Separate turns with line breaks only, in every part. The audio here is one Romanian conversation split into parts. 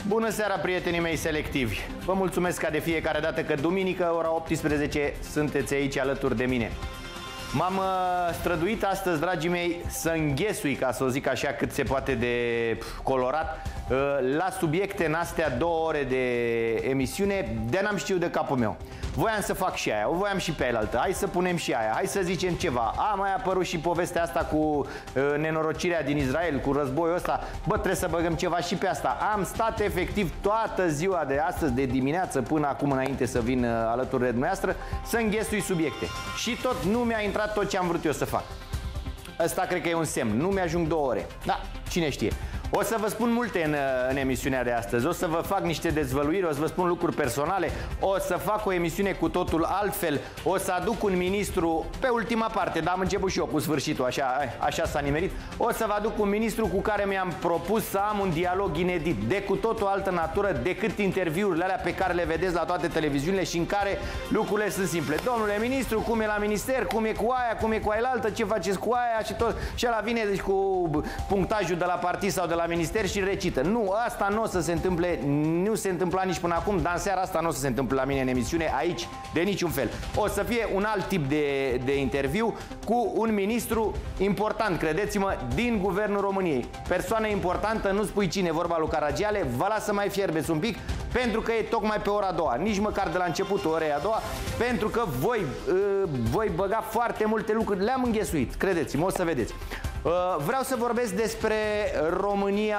Bună seara, prietenii mei selectivi! Vă mulțumesc ca de fiecare dată că duminică, ora 18, sunteți aici alături de mine. M-am străduit astăzi, dragii mei, să înghesui, ca să o zic așa, cât se poate de colorat, la subiecte în astea 2 ore de emisiune, de n-am știut de capul meu. Voiam să fac și aia, o voiam și pe aia, hai să punem și aia, hai să zicem ceva. A mai apărut și povestea asta cu nenorocirea din Israel, cu războiul ăsta. Bă, trebuie să băgăm ceva și pe asta. Am stat efectiv toată ziua de astăzi, de dimineață până acum, înainte să vin alături de dumneavoastră, să înghesui subiecte. Și tot nu mi-a intrat tot ce am vrut eu să fac. Ăsta cred că e un semn, nu mi-ajung 2 ore. Da, cine știe. O să vă spun multe în emisiunea de astăzi. O să vă fac niște dezvăluiri, o să vă spun lucruri personale, o să fac o emisiune cu totul altfel, o să aduc un ministru pe ultima parte, dar am început și eu cu sfârșitul, așa s-a nimerit. O să vă aduc un ministru cu care mi-am propus să am un dialog inedit, de cu totul altă natură decât interviurile alea pe care le vedeți la toate televiziunile și în care lucrurile sunt simple. Domnule ministru, cum e la minister, cum e cu aia, cum e cu ailaltă, ce faceți cu aia și tot. Și ăla vine deci cu punctajul de la partid sau de la minister și recită. Nu, asta nu o să se întâmple, nu se întâmpla nici până acum, dar în seara asta nu o să se întâmple la mine în emisiune, aici, de niciun fel. O să fie un alt tip de interviu cu un ministru important, credeți-mă, din Guvernul României. Persoană importantă, nu spui cine, vorba lui Caragiale, vă las să mai fierbeți un pic, pentru că e tocmai pe ora a doua, nici măcar de la începutul orei a doua, pentru că voi băga foarte multe lucruri, le-am înghesuit, credeți-mă, o să vedeți. Vreau să vorbesc despre România.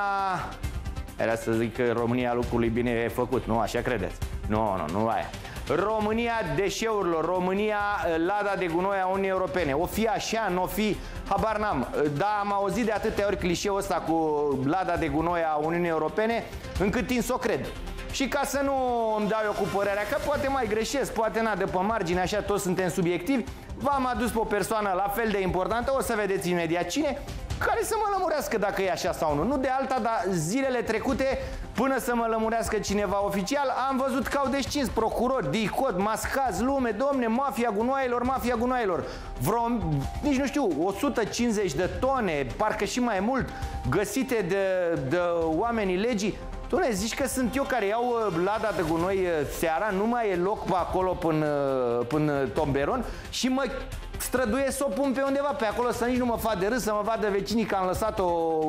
Era să zic că România lucrului bine făcut, nu așa credeți? Nu aia. România deșeurilor, România lada de gunoi a Uniunii Europene. O fi așa, nu o fi, habar n-am. Dar am auzit de atâtea ori clișeul ăsta cu lada de gunoi a Uniunii Europene, încât tin să o cred. Și ca să nu îmi dau eu cu părerea, că poate mai greșesc, poate n-a de pe margine, așa toți suntem subiectivi, v-am adus pe o persoană la fel de importantă, o să vedeți imediat cine, care să mă lămurească dacă e așa sau nu. Nu de alta, dar zilele trecute, până să mă lămurească cineva oficial, am văzut că au descins procurori, DICOT, mascați, lume, domne, mafia gunoaielor. Nici nu știu, 150 de tone, parcă și mai mult, găsite de oamenii legii. Doamne, zici că sunt eu care iau lada de gunoi seara, nu mai e loc pe acolo până Tomberon și mă străduie să o pun pe undeva pe acolo, să nici nu mă fac de râs, să mă vadă vecinii că am lăsat-o,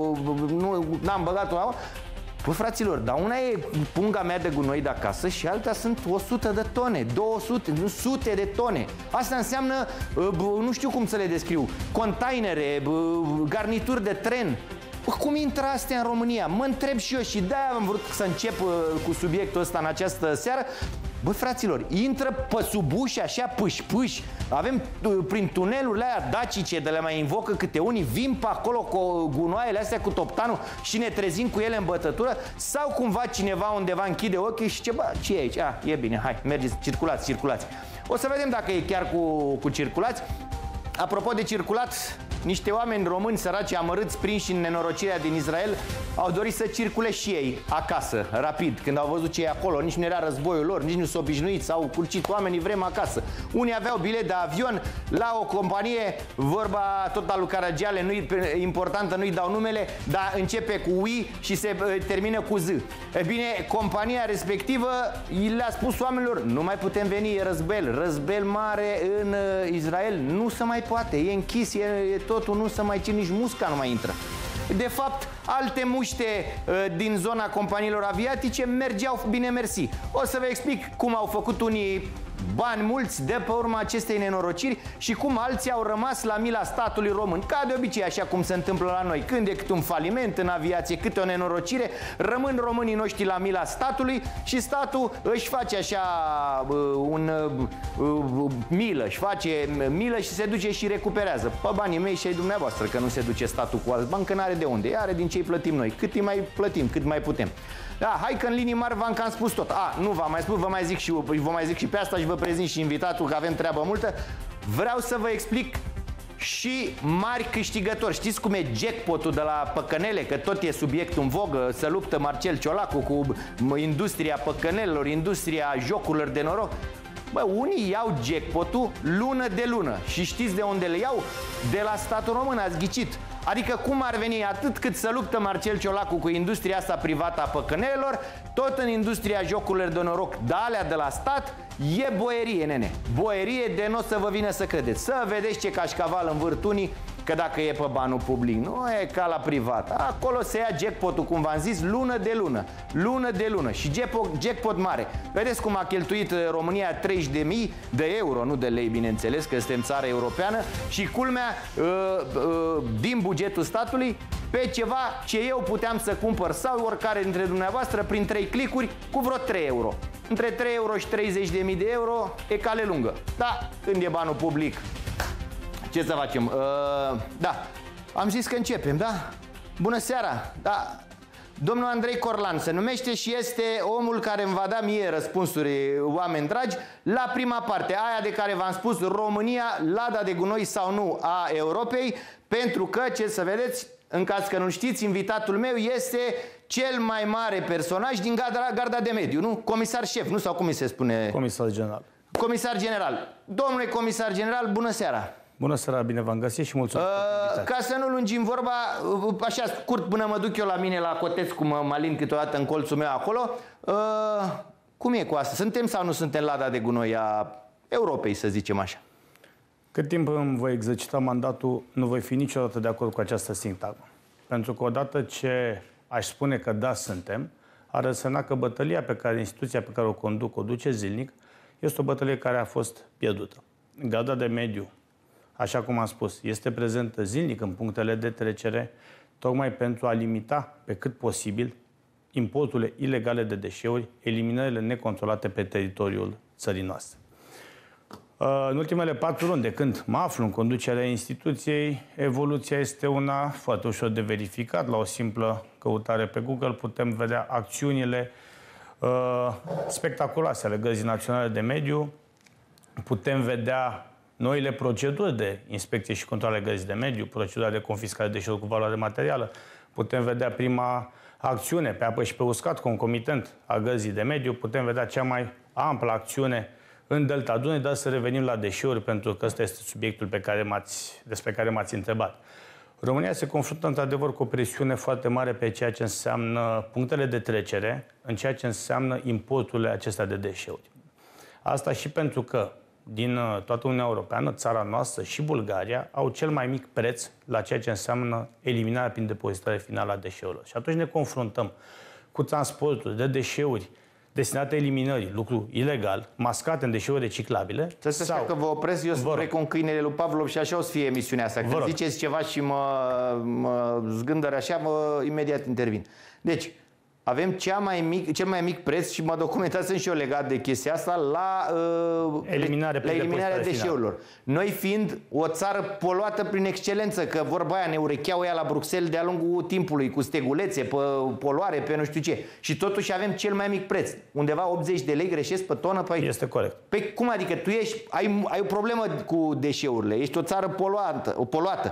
n-am băgat-o. Bă, fraților, dar una e punga mea de gunoi de acasă și alta sunt 100 de tone, 200, sute de tone. Asta înseamnă, nu știu cum să le descriu, containere, garnituri de tren. Cum intră astea în România? Mă întreb și eu și de-aia am vrut să încep cu subiectul ăsta în această seară. Bă, fraților, intră pe sub uși așa pâși. Avem prin tunelurile aia dacice de le mai invocă câte unii, vin pe acolo cu gunoaiele astea cu toptanul și ne trezim cu ele în bătătură, sau cumva cineva undeva închide ochii și ce, bă, ce e aici? E bine, hai, mergeți, circulați. O să vedem dacă e chiar cu circulați. Apropo de circulat, niște oameni români săraci amărâți, prinși în nenorocirea din Israel, au dorit să circule și ei acasă, rapid. Când au văzut ce e acolo, nici nu era războiul lor, nici nu s-au obișnuit, s-au curcit oamenii, vrem acasă. Unii aveau bilet de avion la o companie, vorba tot al lui Caragiale, nu-i importantă, nu-i dau numele, dar începe cu UI și se termină cu Z. E bine, compania respectivă le-a spus oamenilor, nu mai putem veni, e răzbel mare în Israel, nu se mai poate, e închis, e totul, nu se mai ține, nici musca nu mai intră. De fapt, alte muște din zona companiilor aviatice mergeau bine mersi. O să vă explic cum au făcut unii bani mulți de pe urma acestei nenorociri și cum alții au rămas la mila statului român. Ca de obicei, așa cum se întâmplă la noi. Când e câte un faliment în aviație, câte o nenorocire, rămân românii noștri la mila statului și statul își face așa își face milă și se duce și recuperează. Pe banii mei și ai dumneavoastră, că nu se duce statul cu alți bani, că n-are de unde. Are din ce îi plătim noi. Cât îi mai plătim, cât mai putem. Da, hai că în linii mari v-am cam spus tot. Nu v-am mai spus, vă mai zic și pe asta și vă prezint și invitatul, că avem treabă multă. Vreau să vă explic și mari câștigători. Știți cum e jackpotul de la păcănele? Că tot e subiect în vogă, să luptă Marcel Ciolacu cu industria păcănelelor, industria jocurilor de noroc. Bă, unii iau jackpotul lună de lună. Și știți de unde le iau? De la statul român, ați ghicit. Adică cum ar veni, atât cât să luptă Marcel Ciolacu cu industria asta privată a păcănelelor, tot în industria jocurilor de noroc, alea de la stat, e boierie, nene. Boierie de n-o să vă vină să credeți. Să vedeți ce cașcaval în vârtunii, că dacă e pe banul public, nu e ca la privat. Acolo se ia jackpotul, cum v-am zis, lună de lună. Lună de lună. Și jackpot mare. Vedeți cum a cheltuit România 30.000 de euro, nu de lei, bineînțeles, că suntem țară europeană. Și culmea, din bugetul statului, pe ceva ce eu puteam să cumpăr sau oricare dintre dumneavoastră prin 3 clicuri cu vreo 3 euro. Între 3 euro și 30.000 de euro e cale lungă. Da, când e banul public, ce să facem? Da, am zis că începem, da? Bună seara, da. Domnul Andrei Corlan se numește și este omul care îmi va da mie răspunsuri, oameni dragi, la prima parte, aia de care v-am spus, România, lada de gunoi sau nu a Europei, pentru că, ce să vedeți, în caz că nu știți, invitatul meu este cel mai mare personaj din garda de mediu, nu? Comisar șef, nu? Sau cum îi se spune?
Comisar general.
Comisar general. Domnule comisar general, bună seara!
Bună seara, bine v-am găsit și mulțumesc.
Ca să nu lungim vorba, așa scurt, până mă duc eu la mine la Coteț, cum mă alin câteodată în colțul meu acolo, cum e cu asta? Suntem sau nu suntem lada de gunoi a Europei, să zicem așa?
Cât timp îmi voi exercita mandatul, nu voi fi niciodată de acord cu această sintagmă. Pentru că odată ce aș spune că da, suntem, ar însemna că bătălia pe care instituția pe care o duce zilnic, este o bătălie care a fost pierdută. Garda de mediu, așa cum am spus, este prezentă zilnic în punctele de trecere, tocmai pentru a limita pe cât posibil importurile ilegale de deșeuri, eliminările necontrolate pe teritoriul țării noastre. În ultimele 4 luni, de când mă aflu în conducerea instituției, evoluția este una foarte ușor de verificat. La o simplă căutare pe Google putem vedea acțiunile spectaculoase ale Gărzii Naționale de Mediu, putem vedea noile proceduri de inspecție și control ale Gărzii de Mediu, procedura de confiscare de deșeuri cu valoare materială, putem vedea prima acțiune pe apă și pe uscat, concomitent a Gărzii de Mediu, putem vedea cea mai amplă acțiune în Delta Dunării, dar să revenim la deșeuri, pentru că ăsta este subiectul despre care m-ați întrebat. România se confruntă într-adevăr cu o presiune foarte mare pe ceea ce înseamnă punctele de trecere, în ceea ce înseamnă importurile acestea de deșeuri. Asta și pentru că din toată Uniunea Europeană, țara noastră și Bulgaria au cel mai mic preț la ceea ce înseamnă eliminarea prin depozitare finală a deșeurilor. Și atunci ne confruntăm cu transportul de deșeuri destinate eliminării, lucru ilegal, mascate în deșeuri reciclabile.
Să că vă opresc, eu sunt cu câinele lui Pavlov și așa o să fie emisiunea asta. Când ziceți ceva și mă zgândără așa, imediat intervin. Deci, avem cel mai mic preț și mă documentasem și eu legat de chestia asta la eliminarea deșeurilor. Noi fiind o țară poluată prin excelență, că vorba aia ne urecheau ea la Bruxelles de-a lungul timpului, cu stegulețe, pe poluare, pe nu știu ce. Și totuși avem cel mai mic preț. Undeva 80 de lei greșesc pe tonă.
Este corect.
Păi cum adică? Tu ai o problemă cu deșeurile. Ești o țară poluată.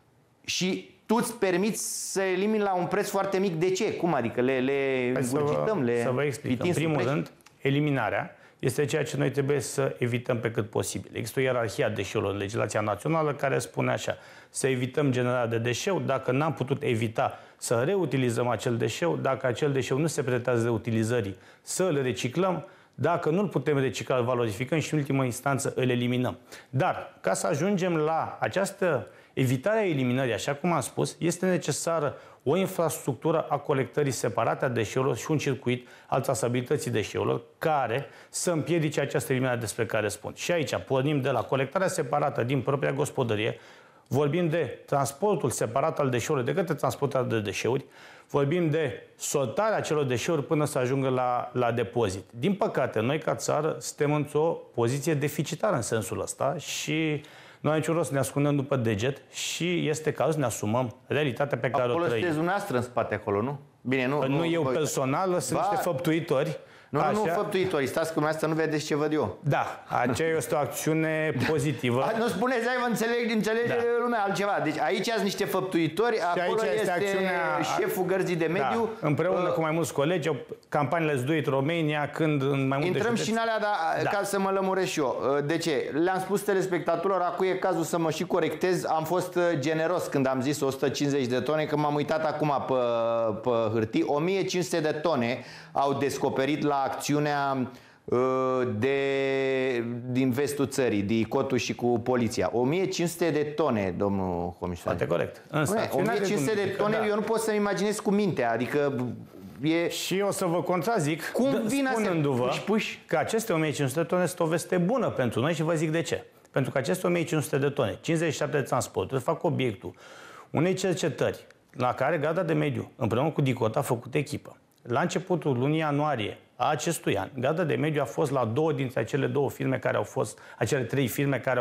Și tu îți permiți să elimini la un preț foarte mic. De ce? Cum adică? Le îngurgităm?
Să vă explic. În primul rând, eliminarea este ceea ce noi trebuie să evităm pe cât posibil. Există o ierarhie a deșeurilor în legislația națională care spune așa: să evităm generarea de deșeu. Dacă n-am putut evita, să reutilizăm acel deșeu. Dacă acel deșeu nu se pretează reutilizării, să îl reciclăm. Dacă nu îl putem recicla, îl valorificăm și în ultimă instanță îl eliminăm. Dar, ca să ajungem la această evitarea eliminării, așa cum am spus, este necesară o infrastructură a colectării separate a deșeurilor și un circuit al trasabilității deșeurilor care să împiedice această eliminare despre care spun. Și aici pornim de la colectarea separată din propria gospodărie, vorbim de transportul separat al deșeurilor de către transportarea de deșeuri, vorbim de sortarea acelor deșeuri până să ajungă la depozit. Din păcate, noi ca țară suntem într-o poziție deficitară în sensul ăsta și nu are niciun rost să ne ascundem după deget și este cazul să ne asumăm realitatea pe care o trăim.
Acolo sunteți dumneavoastră în spate acolo, nu? Bine,
nu eu personal, sunt niște făptuitori
Nu, făptuitorii. Stați că dumneavoastră nu vedeți ce văd eu.
Da, aceea este o acțiune pozitivă.
Nu spuneți, vă înțelege lumea altceva. Deci aici sunt niște făptuitori, și acolo este șeful Gărzii de Mediu.
Da, împreună cu mai mulți colegi, campaniile Do It Romania, când în mai multe
intrăm și în alea, ca să mă lămuresc și eu. De ce? Le-am spus telespectatorilor, acum e cazul să mă și corectez. Am fost generos când am zis 150 de tone, că m-am uitat acum pe hârtii. 1500 de tone au descoperit la acțiunea din vestul țării, DICOT-ul și cu poliția. 1500 de tone, domnul comisar.
Foarte corect.
1500 de tone, eu nu pot să-mi imaginez cu mintea, adică
Și eu o să vă contrazic, spunându-vă că aceste 1500 de tone sunt o veste bună pentru noi și vă zic de ce. Pentru că aceste 1500 de tone, 57 de transporturi, fac obiectul unei cercetări la care Garda de Mediu, împreună cu DICOT, a făcut echipă. La începutul lunii ianuarie a acestui an, Garda de Mediu a fost la acele trei firme care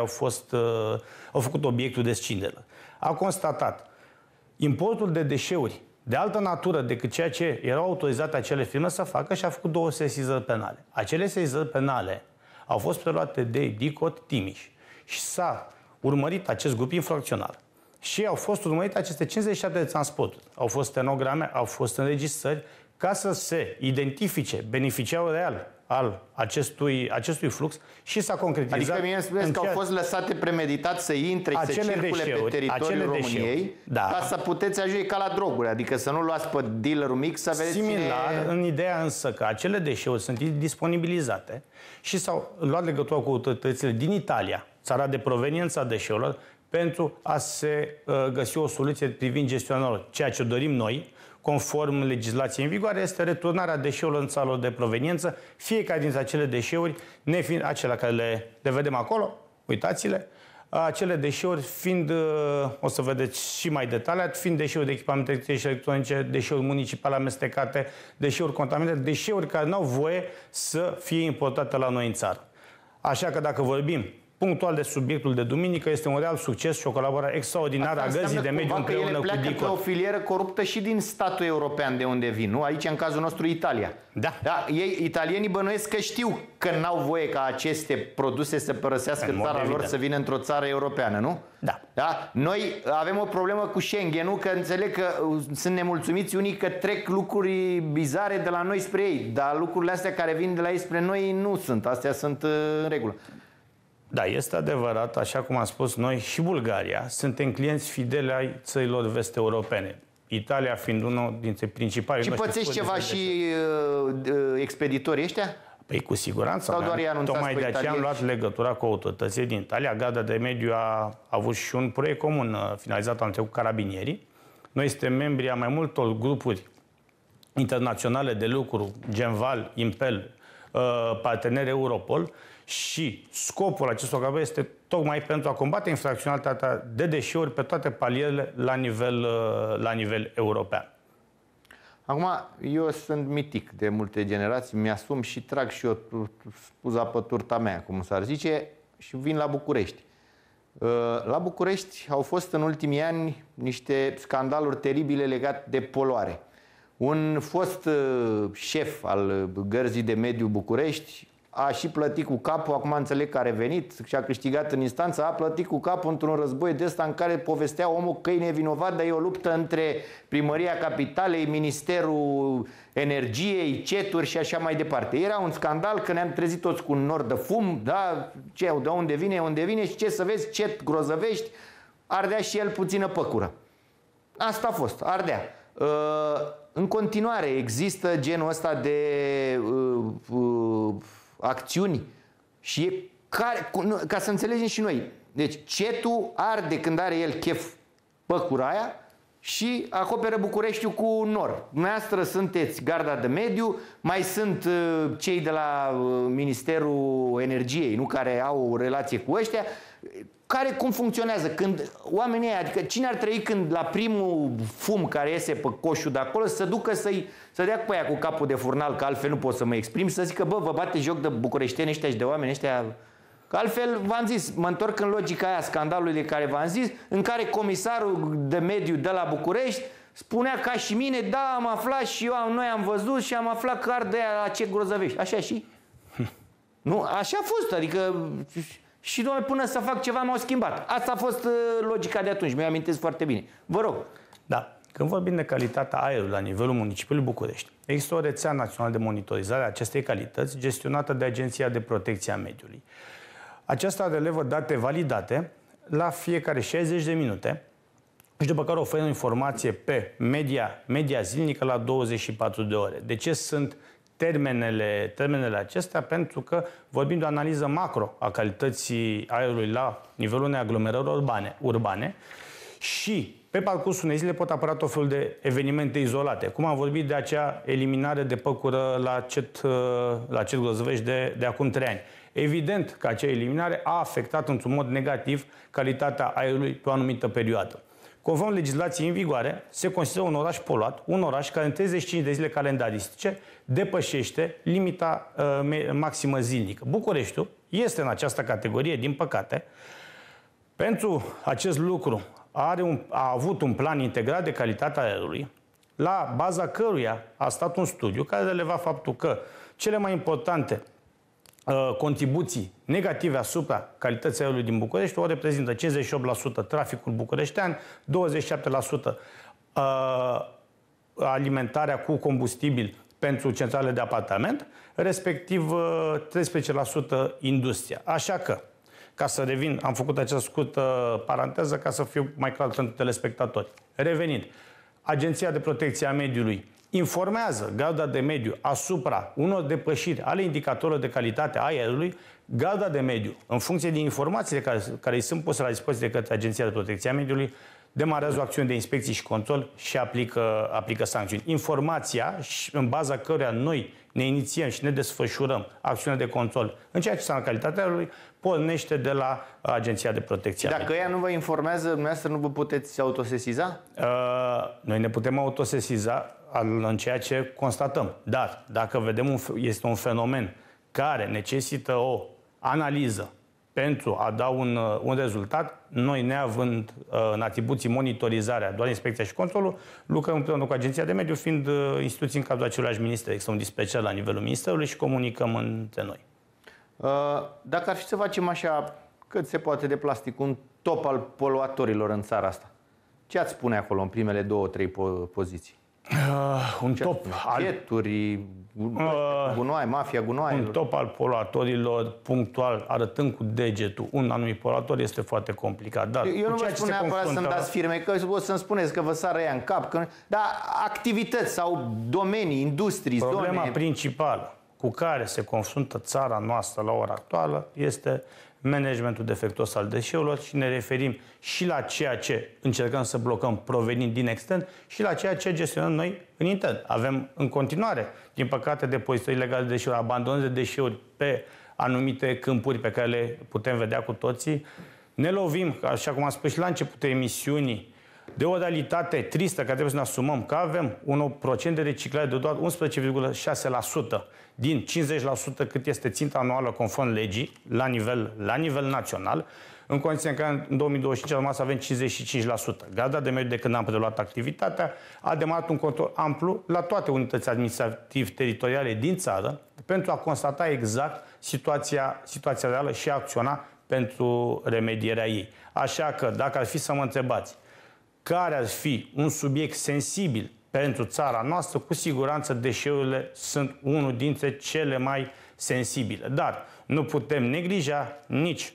au făcut obiectul de scinderă. A constatat importul de deșeuri de altă natură decât ceea ce erau autorizate acele firme să facă și a făcut 2 sesizări penale. Acele sesizări penale au fost preluate de DICOT Timiș și s-a urmărit acest grup infracțional. Și au fost urmărite aceste 57 de transporturi. Au fost stenograme, au fost înregistrări ca să se identifice beneficiarul real al acestui flux și s-a concretizat.
Adică mie îmi spuneți că au fost lăsate premeditat să intre și să circule pe teritoriul României, ca să puteți ajunge ca la droguri, adică să nu luați pe dealerul mic să vedeți
Similar, în ideea însă că acele deșeuri sunt disponibilizate și s-au luat legătura cu autoritățile din Italia, țara de proveniență a deșeurilor, pentru a se găsi o soluție privind gestionarea. Ceea ce dorim noi, conform legislației în vigoare, este returnarea deșeurilor în țara de proveniență, fiecare dintre acele deșeuri, nefiind acelea care le vedem acolo, uitați-le, acele deșeuri fiind, o să vedeți și mai detaliat, fiind deșeuri de echipamente electrice și electronice, deșeuri municipale amestecate, deșeuri contaminate, deșeuri care nu au voie să fie importate la noi în țară. Așa că dacă vorbim punctual de subiectul de duminică, este un real succes și o colaborare extraordinară a Gărzii de Mediu împreună cu DICOT.
Pe o filieră coruptă și din statul european de unde vin, nu? Aici, în cazul nostru, Italia.
Da.
Italienii bănuiesc că știu că n-au voie ca aceste produse să părăsească țara lor, să vină într-o țară europeană, nu?
Da.
Noi avem o problemă cu Schengen-ul, că înțeleg că sunt nemulțumiți unii că trec lucruri bizare de la noi spre ei, dar lucrurile astea care vin de la ei spre noi nu sunt. Astea sunt în regulă.
Da, este adevărat, așa cum am spus noi, și Bulgaria suntem clienți fideli ai țărilor vest-europene. Italia fiind unul dintre principalii noștri.
Și pățești ceva și expeditorii ăștia?
Păi cu siguranță. Tocmai de aceea am luat legătura cu autoritățile din Italia. Garda de Mediu a avut și un proiect comun finalizat anul trecut cu carabinierii. Noi suntem membri a mai multor grupuri internaționale de lucru, Genval, Impel, parteneri Europol, și scopul acestor cabine este tocmai pentru a combate infracționalitatea de deșeuri pe toate palierele la nivel european.
Acum, eu sunt mitic de multe generații, mi-asum și trag și eu spuza pe turta mea, cum s-ar zice, și vin la București. La București au fost în ultimii ani niște scandaluri teribile legate de poluare. Un fost șef al Gărzii de Mediu București a și plătit cu capul, acum înțeleg că a revenit și a câștigat în instanță, a plătit cu capul într-un război de ăsta în care povestea omul că e nevinovat, dar e o luptă între Primăria Capitalei, Ministerul Energiei, CETuri și așa mai departe. Era un scandal că ne-am trezit toți cu un nor de fum, da, de unde vine și ce să vezi, CET Grozăvești, ardea și el puțină păcură. Asta a fost, ardea. În continuare există genul ăsta de acțiuni și ca să înțelegem și noi. Deci CET-ul arde când are el chef păcura aia și acoperă Bucureștiul cu nor. Dumneavoastră sunteți Garda de Mediu, mai sunt cei de la Ministerul Energiei, nu, care au o relație cu ăștia. Cum funcționează? Când oamenii ăia, adică cine ar trăi când la primul fum care iese pe coșul de acolo să ducă să dea cu aia cu capul de furnal, că altfel nu pot să mă exprim, să zică, bă, vă bate joc de bucureșteni ăștia și de oameni ăștia? Că altfel, v-am zis, mă întorc în logica aia scandalului de care v-am zis, în care comisarul de mediu de la București spunea ca și mine, da, am aflat și noi am văzut și am aflat că arde la ce grozăvești. Așa și? Nu, așa a fost, adică și noi până să fac ceva m-au schimbat. Asta a fost logica de atunci, mi-o amintesc foarte bine. Vă rog.
Da. Când vorbim de calitatea aerului la nivelul municipiului București, există o rețea națională de monitorizare a acestei calități gestionată de Agenția de Protecție a Mediului. Aceasta relevă date validate la fiecare 60 de minute și după care oferă informație pe media zilnică la 24 de ore. De ce sunt termenele acestea? Pentru că vorbim de o analiză macro a calității aerului la nivelul unei aglomerări urbane și pe parcursul unei zile pot apărea tot felul de evenimente izolate. Cum am vorbit de acea eliminare de păcură la Cet Grozăvești de acum 3 ani. Evident că acea eliminare a afectat într-un mod negativ calitatea aerului pe o anumită perioadă. Conform legislației în vigoare, se consideră un oraș poluat, un oraș care în 35 de zile calendaristice depășește limita maximă zilnică. Bucureștiul este în această categorie, din păcate. Pentru acest lucru a avut un plan integrat de calitate a aerului, la baza căruia a stat un studiu care releva faptul că cele mai importante contribuții negative asupra calității aerului din București o reprezintă 58% traficul bucureștean, 27% alimentarea cu combustibil pentru centrale de apartament, respectiv 13% industria. Așa că, ca să revin, am făcut această scurtă paranteză ca să fiu mai clar pentru telespectatori. Revenind, Agenția de Protecție a Mediului informează Garda de Mediu asupra unor depășiri ale indicatorilor de calitate a aerului. Garda de Mediu, în funcție de informațiile care îi sunt puse la dispoziție de către Agenția de Protecție a Mediului, demarează o acțiune de inspecții și control și aplică sancțiuni. Informația în baza căreia noi ne inițiem și ne desfășurăm acțiunea de control în ceea ce înseamnă calitatea aerului, pornește de la Agenția de Protecție a Mediului.
Dacă ea nu vă informează, dumneavoastră nu vă puteți autosesiza?
Noi ne putem autosesiza în ceea ce constatăm. Dar dacă vedem este un fenomen care necesită o analiză pentru a da un rezultat, noi neavând în atribuții monitorizarea, doar inspecția și controlul, lucrăm împreună cu Agenția de Mediu, fiind instituții în cadrul aceluiași minister. Există un dispečer la nivelul Ministerului și comunicăm între noi.
Dacă ar fi să facem așa, cât se poate de plastic, un top al poluatorilor în țara asta, ce ați spune acolo în primele 2-3 poziții?
Un top al
gunoi, mafia gunoaielor.
Un top al poluatorilor punctual, arătând cu degetul un anumit poluator, este foarte complicat. Dar
eu nu vă spun neapărat să-mi dați firme, că o să-mi spuneți că vă sară ea în cap, dar activități sau domenii, industrii,
Problema principală cu care se confruntă țara noastră la ora actuală este managementul defectuos al deșeurilor și ne referim și la ceea ce încercăm să blocăm provenind din extern și la ceea ce gestionăm noi în intern. Avem în continuare, din păcate, depozitări ilegale de deșeuri, abandonări de deșeuri pe anumite câmpuri pe care le putem vedea cu toții. Ne lovim, așa cum am spus și la începutul emisiunii, de o realitate tristă care trebuie să ne asumăm, că avem un procent de reciclare de doar 11,6% din 50% cât este ținta anuală conform legii la nivel național, în condiții în care în 2025 urma să avem 55%. Garda de Mediu, de când am preluat activitatea, a demarat un control amplu la toate unitățile administrativ-teritoriale din țară pentru a constata exact situația reală și a acționa pentru remedierea ei. Așa că, dacă ar fi să mă întrebați care ar fi un subiect sensibil pentru țara noastră, cu siguranță deșeurile sunt unul dintre cele mai sensibile. Dar nu putem neglija nici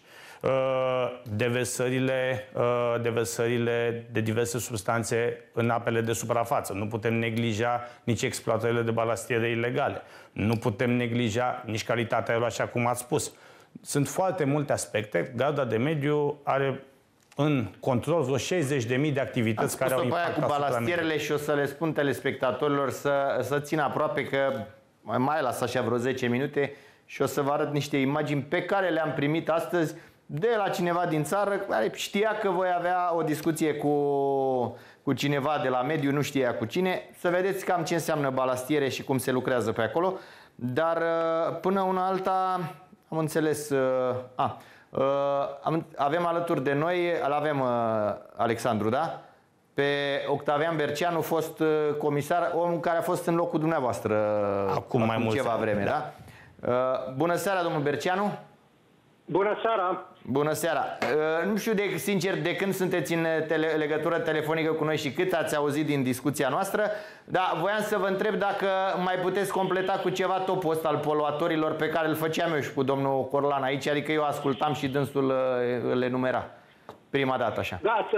deversările de diverse substanțe în apele de suprafață. Nu putem neglija nici exploatările de balastiere ilegale. Nu putem neglija nici calitatea aerului, așa cum ați spus. Sunt foarte multe aspecte. Garda de Mediu are în control vreo 60.000 de activități care au impact
cu balastierele și o să le spun telespectatorilor să țină aproape, că mai las așa vreo 10 minute și o să vă arăt niște imagini pe care le-am primit astăzi de la cineva din țară care știa că voi avea o discuție cu cineva de la mediu, nu știa cu cine, să vedeți cam ce înseamnă balastiere și cum se lucrează pe acolo. Dar până una alta am înțeles... avem alături de noi, îl avem Alexandru, da? pe Octavian Berceanu, fost comisar, omul care a fost în locul dumneavoastră acum ceva vreme, da? Bună seara, domnul Berceanu.
Bună seara.
Bună seara. Nu știu, sincer, de când sunteți în legătură telefonică cu noi și cât ați auzit din discuția noastră, dar voiam să vă întreb dacă mai puteți completa cu ceva topul ăsta al poluatorilor pe care îl făceam eu și cu domnul Corlan aici, adică eu ascultam și dânsul îl enumera. Prima dată, așa.
Da,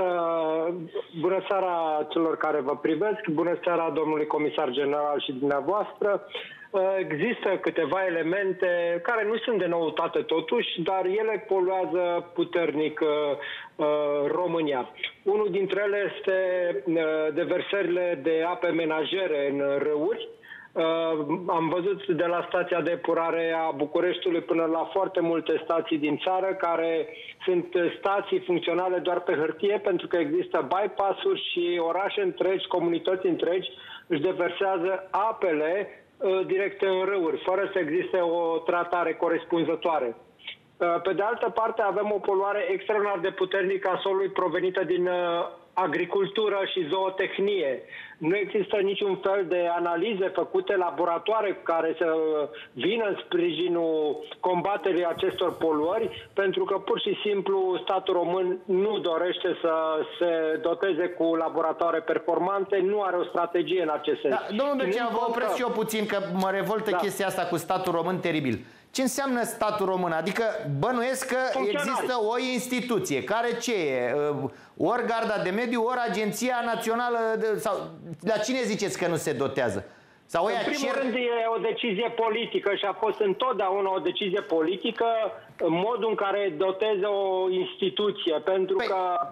bună seara celor care vă privesc, bună seara domnului comisar general și dumneavoastră. Există câteva elemente care nu sunt de noutate totuși, dar ele poluează puternic România. Unul dintre ele este deversările de ape menajere în râuri. Am văzut de la stația de epurare a Bucureștiului până la foarte multe stații din țară care sunt stații funcționale doar pe hârtie, pentru că există bypass-uri și orașe întregi, comunități întregi își deversează apele direct în râuri, fără să existe o tratare corespunzătoare. Pe de altă parte, avem o poluare extraordinar de puternică a solului provenită din agricultură și zootehnie. Nu există niciun fel de analize făcute, laboratoare care să vină în sprijinul combaterii acestor poluări, pentru că pur și simplu statul român nu dorește să se doteze cu laboratoare performante, nu are o strategie în acest sens.
Da, domnul Berceanu, vă opresc și eu puțin, că mă revoltă chestia asta cu statul român teribil. Ce înseamnă statul român? Adică bănuiesc că există o instituție care ce e? Ori Garda de Mediu, ori Agenția Națională sau la cine ziceți că nu se dotează? Sau
în primul rând e o decizie politică și a fost întotdeauna o decizie politică în modul în care doteze o instituție, pentru că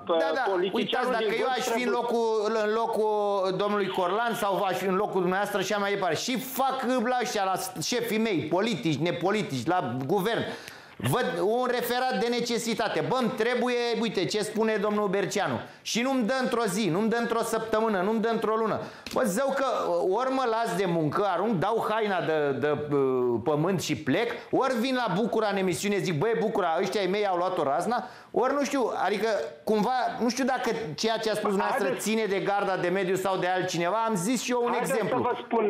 uitați, dacă eu aș fi în locul domnului Corlan sau aș fi în locul dumneavoastră și mai departe și fac la ăștia, la șefii mei, politici, nepolitici, la guvern, văd un referat de necesitate. Bă, îmi trebuie, uite ce spune domnul Berceanu. Și nu-mi dă într-o zi, nu-mi dă într-o săptămână, nu-mi dă într-o lună. Bă, zău că ori mă las de muncă, arunc, dau haina de pământ și plec, ori vin la Bucura în emisiune, zic, băi, Bucura, ăștia ai mei au luat-o razna, ori nu știu, adică cumva, nu știu dacă ceea ce a spus dumneavoastră ține de Garda de Mediu sau de altcineva, am zis și eu un exemplu.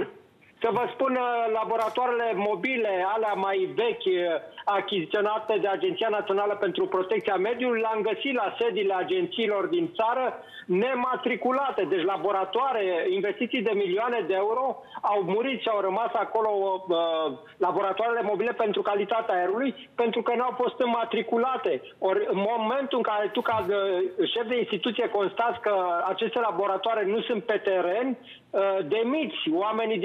Să vă spun, laboratoarele mobile, alea mai vechi, achiziționate de Agenția Națională pentru Protecția Mediului, le-am găsit la sediile agențiilor din țară nematriculate. Deci laboratoare, investiții de milioane de euro, au murit și au rămas acolo laboratoarele mobile pentru calitatea aerului, pentru că n-au fost înmatriculate. Ori în momentul în care tu, ca șef de instituție, constați că aceste laboratoare nu sunt pe teren, demiți oamenii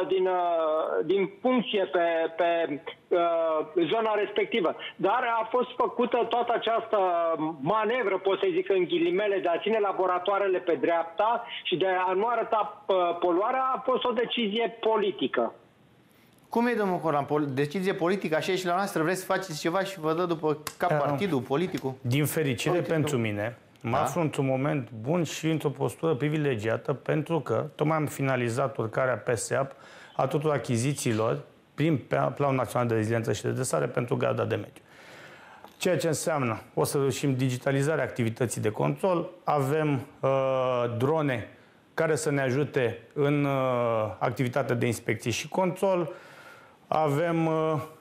din funcție pe zona respectivă. Dar a fost făcută toată această manevră, pot să zic în ghilimele, de a ține laboratoarele pe dreapta și de a nu arăta poluarea, a fost o decizie politică.
Cum e, domnul Corlan? Decizie politică, așa e și la noastră? Vreți să faceți ceva și vă dă după cap partidul, politicul?
Din fericire pentru mine, mă aflu într-un moment bun și într-o postură privilegiată, pentru că tocmai am finalizat urcarea PSAP a tuturor achizițiilor prin Planul Național de Reziliență și Redresare pentru Garda de Mediu. Ceea ce înseamnă, o să reușim digitalizarea activității de control, avem drone care să ne ajute în activitatea de inspecție și control, avem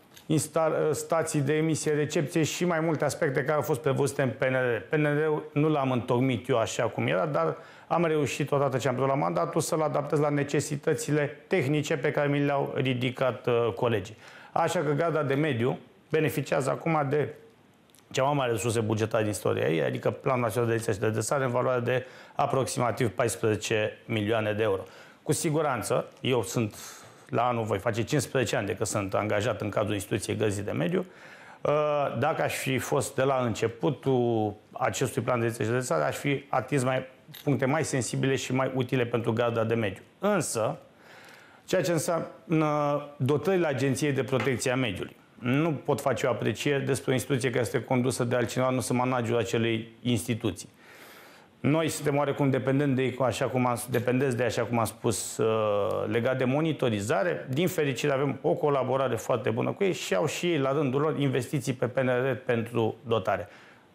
stații de emisie, recepție și mai multe aspecte care au fost prevăzute în PNR. PNR-ul nu l-am întocmit eu așa cum era, dar am reușit odată ce am preluat mandatul să-l adaptez la necesitățile tehnice pe care mi le-au ridicat colegii. Așa că Garda de Mediu beneficiază acum de cea mai mare resurse bugetare din istoria ei, adică Planul Național de Reziliență și Redresare în valoare de aproximativ 14 milioane de euro. Cu siguranță, eu sunt la anul, voi face 15 ani de că sunt angajat în cadrul instituției Gărzii de Mediu. Dacă aș fi fost de la începutul acestui plan de reziliență și redresare, aș fi atins puncte mai sensibile și mai utile pentru Garda de Mediu. Însă, ceea ce înseamnă dotările Agenției de Protecție a Mediului. Nu pot face o apreciere despre o instituție care este condusă de altcineva, nu sunt managerul acelei instituții. Noi suntem oarecum dependenți de, așa cum am spus, legat de monitorizare. Din fericire avem o colaborare foarte bună cu ei și au și ei, la rândul lor, investiții pe PNR pentru dotare.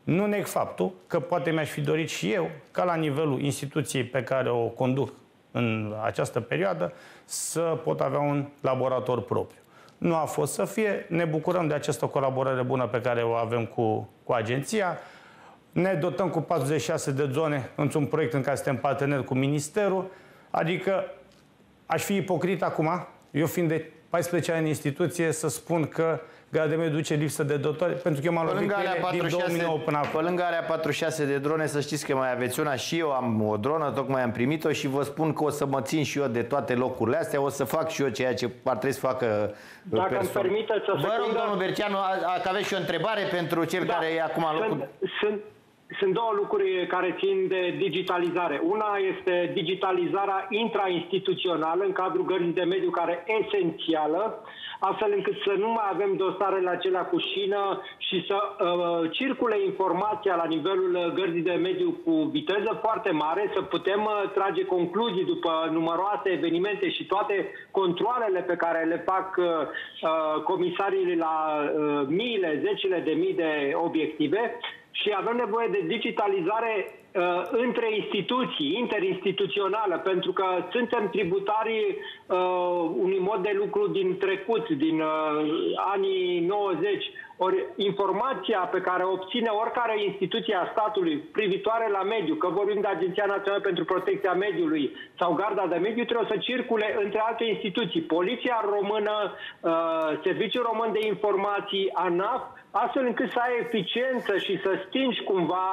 Nu neg faptul că poate mi-aș fi dorit și eu, ca la nivelul instituției pe care o conduc în această perioadă, să pot avea un laborator propriu. Nu a fost să fie, ne bucurăm de această colaborare bună pe care o avem cu agenția. Ne dotăm cu 46 de zone într-un proiect în care suntem parteneri cu Ministerul. Adică aș fi ipocrit acum, eu fiind de 14 ani în instituție, să spun că Garda de Mediu duce lipsă de dotări, pentru că eu m-am lovit din 2009 până acum.
Pe lângă alea 46 de drone, să știți că mai aveți una și eu am o dronă, tocmai am primit-o și vă spun că o să mă țin și eu de toate locurile astea, o să fac și eu ceea ce ar trebui să facă
Dacă îmi permiteți să
Vă rog, domnul Berceanu, că aveți și o întrebare pentru cel care e acum locul...
Sunt două lucruri care țin de digitalizare. Una este digitalizarea intrainstituțională în cadrul gărzii de mediu, care e esențială, astfel încât să nu mai avem dosarele acelea cu șină și să circule informația la nivelul gărzii de mediu cu viteză foarte mare, să putem trage concluzii după numeroase evenimente și toate controalele pe care le fac comisarii la miile, zecile de mii de obiective. Și avem nevoie de digitalizare între instituții, interinstituțională, pentru că suntem tributarii unui mod de lucru din trecut, din anii 90. Ori informația pe care o obține oricare instituție a statului privitoare la mediu, că vorbim de Agenția Națională pentru Protecția Mediului sau Garda de Mediu, trebuie să circule între alte instituții. Poliția Română, Serviciul Român de Informații, ANAF, astfel încât să ai eficiență și să stingi cumva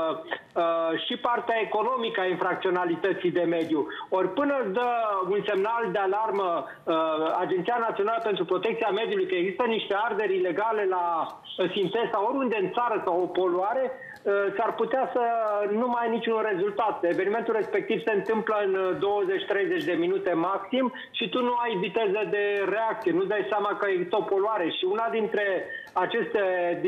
și partea economică a infracționalității de mediu. Ori până îți dă un semnal de alarmă Agenția Națională pentru Protecția Mediului că există niște arderi ilegale la Sintez sau oriunde în țară sau o poluare, s-ar putea să nu mai ai niciun rezultat. Evenimentul respectiv se întâmplă în 20-30 de minute maxim și tu nu ai viteză de reacție, nu dai seama că există o poluare. Și una dintre aceste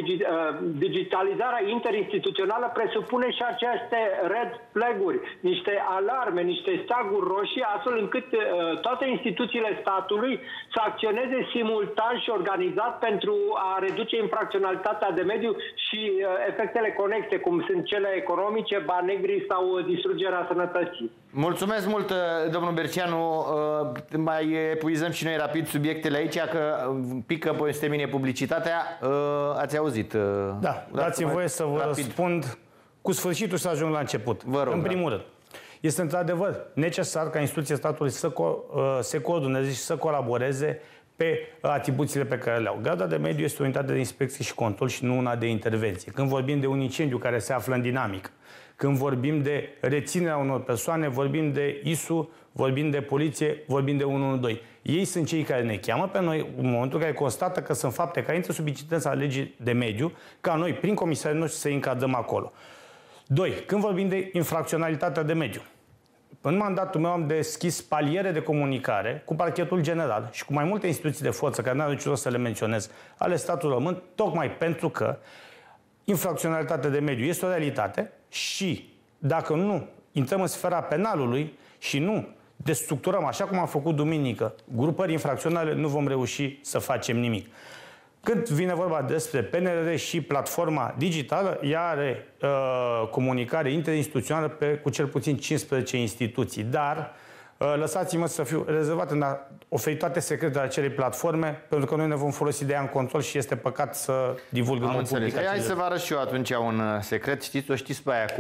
digitalizarea interinstituțională presupune și aceste red flag-uri, niște alarme, niște steaguri roșii, astfel încât toate instituțiile statului să acționeze simultan și organizat pentru a reduce infracționalitatea de mediu și efectele conexe, cum sunt cele economice, bani negri sau distrugerea sănătății.
Mulțumesc mult, domnul Berceanu. Mai epuizăm și noi rapid subiectele aici, că pică peste mine publicitatea. Ați auzit?
Da, dați-mi voie să vă răspund cu sfârșitul să ajung la început.
Vă rog,
în primul rând, este într-adevăr necesar ca instituția statului să se coordoneze și să colaboreze pe atribuțiile pe care le au. Garda de Mediu este o unitate de inspecție și control și nu una de intervenție. Când vorbim de un incendiu care se află în dinamică, când vorbim de reținerea unor persoane, vorbim de ISU, vorbim de poliție, vorbim de 112. Ei sunt cei care ne cheamă pe noi în momentul în care constată că sunt fapte care intră sub incidența legii de mediu, ca noi, prin comisarii noștri, să îi încadrăm acolo. 2. Când vorbim de infracționalitatea de mediu, în mandatul meu am deschis paliere de comunicare cu Parchetul General și cu mai multe instituții de forță, care n-are niciun rost să le menționez, ale statului român, tocmai pentru că infracționalitatea de mediu este o realitate și dacă nu intrăm în sfera penalului și nu destructurăm, așa cum am făcut duminică, grupări infracționale, nu vom reuși să facem nimic. Cât vine vorba despre PNRR și platforma digitală, ea are comunicare interinstituțională cu cel puțin 15 instituții, dar lăsați-mă să fiu rezervat în a oferi toate secretele acelei platforme, pentru că noi ne vom folosi de ea în control și este păcat să divulgăm în public.
Hai să vă arăt și eu atunci un secret. Știți, o știți pe aia cu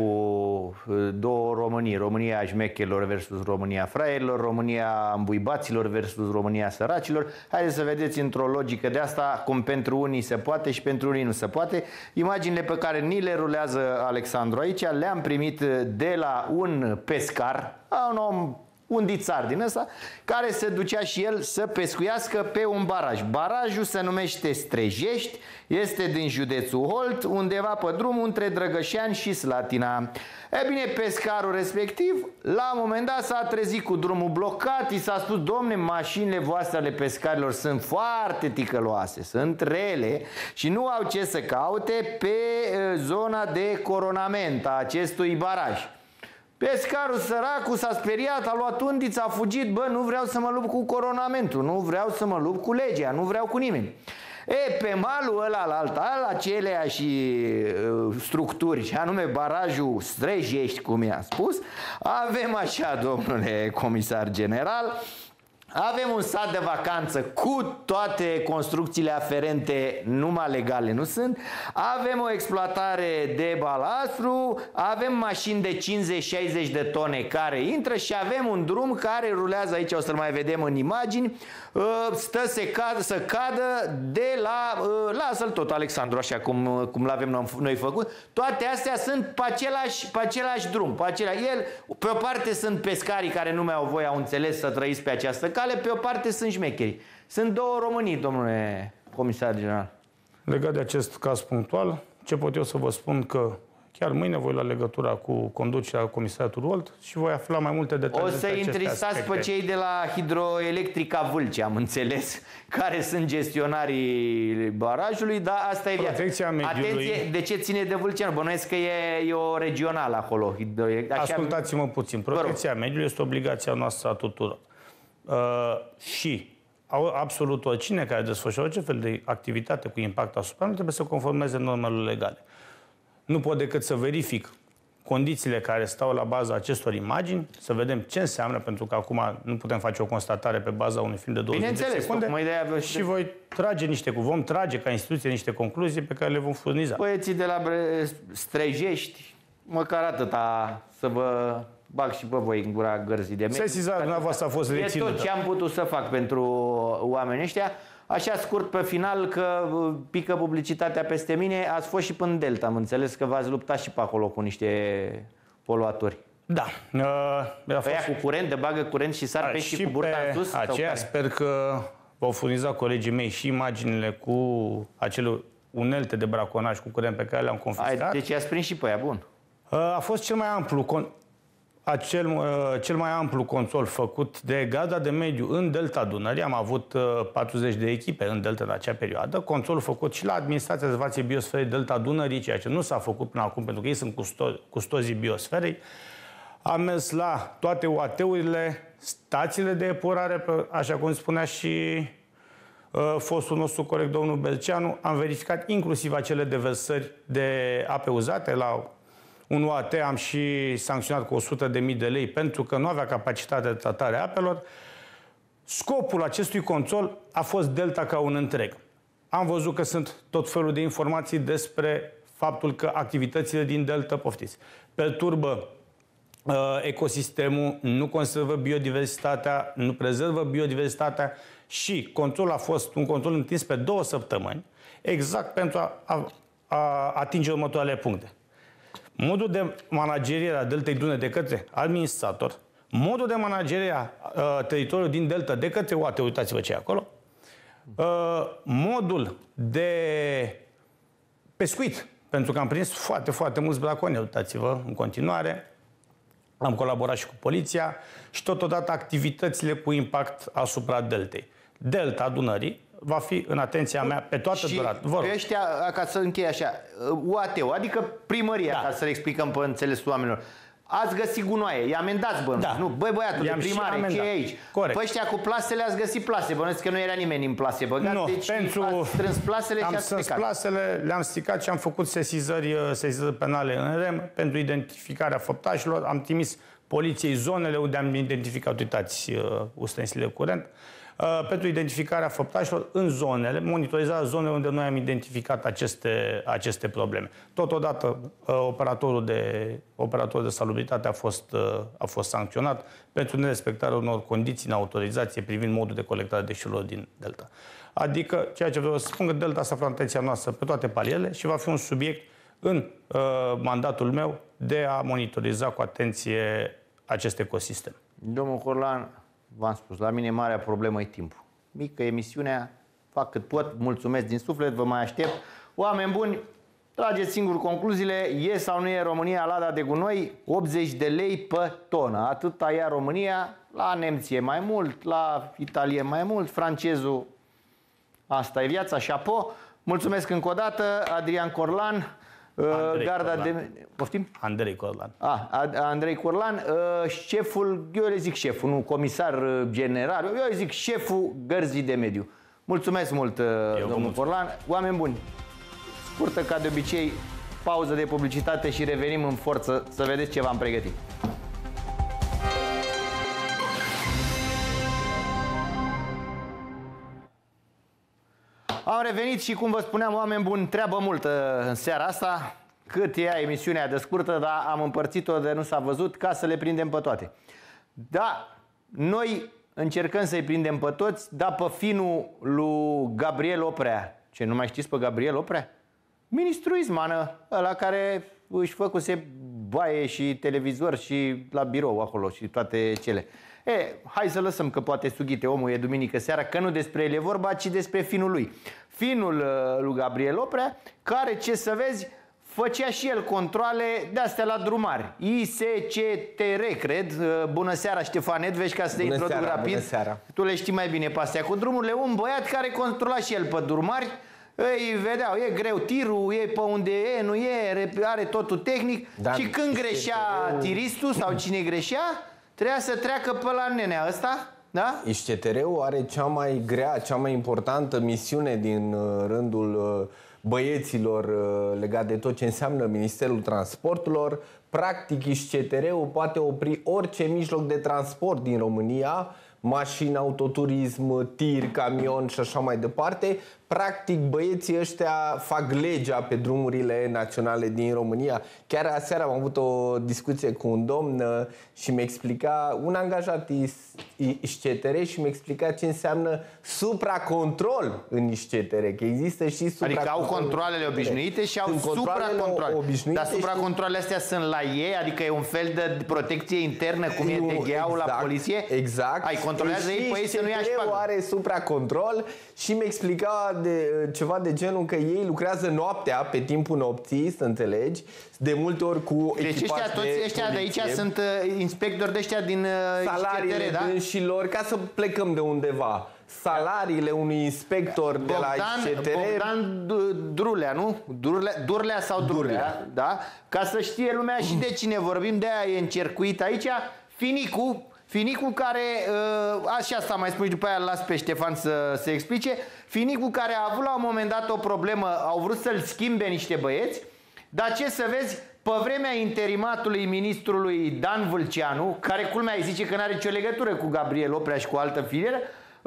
două Românii. România șmecherilor versus România fraierilor, România îmbuibaților versus România săracilor. Haideți să vedeți într-o logică de asta cum pentru unii se poate și pentru unii nu se poate. Imaginile pe care ni le rulează Alexandru aici le-am primit de la un pescar, un om, un dițar din ăsta, care se ducea și el să pescuiască pe un baraj. Barajul se numește Strejești, este din județul Holt, undeva pe drumul între Drăgășani și Slatina. E bine, pescarul respectiv, la un moment dat s-a trezit cu drumul blocat, i s-a spus: domne, mașinile voastre ale pescarilor sunt foarte ticăloase, sunt rele și nu au ce să caute pe zona de coronament a acestui baraj. Pescarul săracul s-a speriat, a luat undița, a fugit: bă, nu vreau să mă lupt cu coronamentul, nu vreau să mă lupt cu legea, nu vreau cu nimeni. Pe malul ăla, la aceleași structuri, și anume barajul Străjești, cum i-a spus, avem așa, domnule comisar general, avem un sat de vacanță cu toate construcțiile aferente, numai legale nu sunt, avem o exploatare de balastru, avem mașini de 50-60 de tone care intră și avem un drum care rulează, aici o să-l mai vedem în imagini, stă să cadă de la, lasă-l tot Alexandru așa cum l-avem noi făcut, toate astea sunt pe același drum, pe o parte sunt pescarii care nu mai au voie, au înțeles să trăiți pe această cale, pe o parte sunt șmecherii. Sunt două Românii, domnule comisar general.
Legat de acest caz punctual, ce pot eu să vă spun că chiar mâine voi lua legătura cu conducerea Comisariatului Olt și voi afla mai multe detalii.
O să interesați pe cei de la Hidroelectrica Vâlcea, am înțeles, care sunt gestionarii barajului, dar asta e viața.
Protecția mediului.
Atenție, de ce ține de Vâlcea? Bănuiesc că e o regională acolo.
Ascultați-mă puțin. Protecția mediului este obligația noastră a tuturor. Și absolut oricine care desfășoară orice fel de activitate cu impact asupra nu trebuie să conformeze normelor legale. Nu pot decât să verific condițiile care stau la baza acestor imagini, să vedem ce înseamnă, pentru că acum nu putem face o constatare pe baza unui film de 20 de secunde și vom trage ca instituție niște concluzii pe care le vom furniza.
Băieții de la Străjești, măcar atâta să vă bag și pe voi în gura gărzii de mediu.
Sesizarea dumneavoastră a fost reținută.
E tot ce am putut să fac pentru oamenii ăștia. Așa scurt pe final, că pică publicitatea peste mine, ați fost și până în Delta. Am înțeles că v-ați luptat și pe acolo cu niște poluatori.
Da.
Cu curent, de bagă curent și sar pe și cu burta în sus?
Aceea sper că v-au furnizat colegii mei și imaginile cu acele unelte de braconaj cu curent pe care le-am confiscat.
Deci i-ați prins și pe aia, bun.
A fost cel mai amplu control făcut de Garda de Mediu în Delta Dunării. Am avut 40 de echipe în Delta în acea perioadă. Controlul făcut și la Administrația de Rezervație Biosferei Delta Dunării, ceea ce nu s-a făcut până acum, pentru că ei sunt custozii biosferei. Am mers la toate UAT-urile, stațiile de epurare, așa cum spunea și fostul nostru coleg, domnul Berceanu. Am verificat inclusiv acele deversări de ape uzate. La un UAT am și sancționat cu 100.000 de lei pentru că nu avea capacitate de tratare a apelor. Scopul acestui control a fost Delta ca un întreg. Am văzut că sunt tot felul de informații despre faptul că activitățile din Delta, poftiți, perturbă ecosistemul, nu conservă biodiversitatea, nu prezervă biodiversitatea și controlul a fost un control întins pe 2 săptămâni, exact pentru a atinge următoarele puncte. Modul de manageriere a Deltei Dunării de către administrator, modul de manageriere a teritoriului din Delta de către UAT, uitați-vă ce e acolo, modul de pescuit, pentru că am prins foarte, foarte mulți braconi, uitați-vă în continuare, am colaborat și cu poliția și totodată activitățile cu impact asupra Deltei. Delta Dunării va fi în atenția mea pe toată durata.
Și ăștia, ca să închei așa, UAT-ul, adică primăria, ca să le explicăm pe înțelesul oamenilor, ați găsit gunoaie, i-am amendați, nu? Băi, băiatule, primare, ce e aici?
Corect.
Pe ăștia cu plasele ați găsit plase, bănuiesc că nu era nimeni în plase băgat,
nu,
deci
pentru...
ați strâns plasele și ați stricat.
Plasele, le-am stricat și am făcut sesizări penale în REM pentru identificarea făptașilor, am trimis poliției zonele unde am identificat, uitați, ustensilele curent, pentru identificarea făptașilor în zonele, monitorizarea zonelor unde noi am identificat aceste probleme. Totodată, operatorul de salubritate a fost sancționat pentru nerespectarea unor condiții în autorizație privind modul de colectare deșeurilor din Delta. Adică, ceea ce vreau să spun, că Delta se află în atenția noastră pe toate palierele și va fi un subiect în mandatul meu de a monitoriza cu atenție acest ecosistem.
Domnul Corlan, v-am spus, la mine marea problemă e timpul. Mică emisiunea, fac cât pot, mulțumesc din suflet, vă mai aștept. Oameni buni, trageți singur concluziile, e sau nu e România Lada de gunoi, 80 de lei pe tonă. Atâta ia România, la nemție mai mult, la italien mai mult, francezul, asta e viața, chapeau. Mulțumesc încă o dată, Adrian Corlan. Garda de... Poftim?
Andrei Corlan.
Andrei Corlan, șeful, eu le zic șeful, nu comisar general, eu le zic șeful Gărzii de Mediu. Mulțumesc mult, domnul Forlan. Oameni buni, scurtă ca de obicei, pauză de publicitate și revenim în forță să vedeți ce v-am pregătit. Am revenit și, cum vă spuneam, oameni buni, treabă multă în seara asta. Cât e emisiunea de scurtă, dar am împărțit-o de nu s-a văzut ca să le prindem pe toate. Da, noi încercăm să-i prindem pe toți, dar pe finul lui Gabriel Oprea. Ce, nu mai știți pe Gabriel Oprea? Ministrul Izmană, ăla care își făcuse baie și televizor și la birou acolo și toate cele. Hai să lăsăm că poate sughite omul, e duminică seara, că nu despre el e vorba, ci despre finul lui. Finul lui Gabriel Oprea, care, ce să vezi, făcea și el controale de-astea la drumari. ISCTR, cred. Bună seara, Ștefan Edveș, ca să te introduc rapid.
Bună seara.
Tu le știi mai bine pe astea cu drumurile. Un băiat care controla și el pe drumari. Îi vedeau, e greu tirul, e pe unde e, nu e, are totul tehnic. Da, și când greșea tiristul sau cine greșea, trebuia să treacă pe la nenea ăsta. Da?
ISCTR-ul are cea mai grea, cea mai importantă misiune din rândul băieților legat de tot ce înseamnă Ministerul Transporturilor. Practic, ISCTR-ul poate opri orice mijloc de transport din România, mașini, autoturism, tir, camion și așa mai departe. Practic, băieții ăștia fac legea pe drumurile naționale din România. Chiar aseară am avut o discuție cu un domn și mi explica, un angajat ISCTR, și mi explica ce înseamnă supracontrol în ISCTR, că există și supracontrol.
Adică au controlele obișnuite și au supracontrole. Dar supracontrolele astea sunt la ei? Adică e un fel de protecție internă, cum e DGA-ul la poliție?
Exact.
Ai controlează ei pe ei să nu ia șpagă.
Are supracontrol și mi explica ceva de genul că ei lucrează noaptea, pe timpul nopții, să înțelegi, de multe ori cu echipaj de
toți ăștia de aici sunt inspectori de ăștia din
salariile dânșilor, ca să plecăm de undeva. Salariile unui inspector de la ISCTR.
Bogdan Drulea, nu? Durlea sau Drulea, da? Ca să știe lumea și de cine vorbim, de aia e încercuit aici. Finicul care, și asta mai spun și după aia las pe Ștefan să se explice, Finicul care a avut la un moment dat o problemă, au vrut să-l schimbe niște băieți, dar ce să vezi, pe vremea interimatului ministrului Dan Vâlceanu, care culmea îi zice că n-are nicio legătură cu Gabriel Oprea și cu altă filieră,